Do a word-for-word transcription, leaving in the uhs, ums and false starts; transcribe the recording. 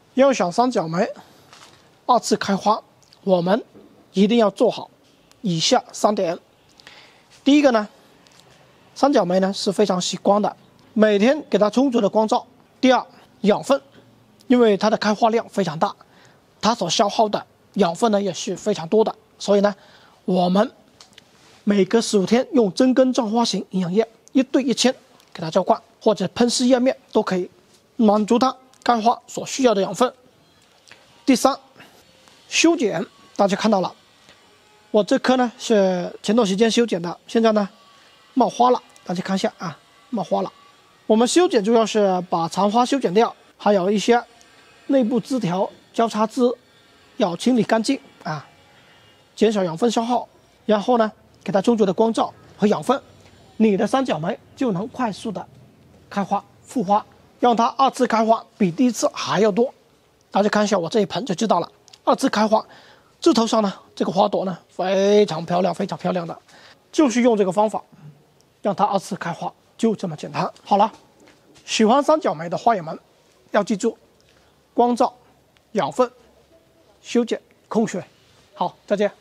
要想三角梅二次开花，我们一定要做好以下三点。第一个呢，三角梅呢是非常喜光的，每天给它充足的光照。第二，养分，因为它的开花量非常大，它所消耗的养分呢也是非常多的，所以呢，我们每隔十五天用真根正花型营养液一对一千给它浇灌，或者喷施液面都可以满足它开花所需要的养分。第三，修剪，大家看到了，我这棵呢是前段时间修剪的，现在呢冒花了，大家看一下啊，冒花了。我们修剪主要是把残花修剪掉，还有一些内部枝条交叉枝要清理干净啊，减少养分消耗，然后呢给它充足的光照和养分，你的三角梅就能快速的开花复花，让它二次开花比第一次还要多。大家看一下我这一盆就知道了，二次开花，枝头上呢这个花朵呢非常漂亮，非常漂亮的，就是用这个方法让它二次开花，就这么简单。好了，喜欢三角梅的花友们要记住，光照、养分、修剪、控水。好，再见。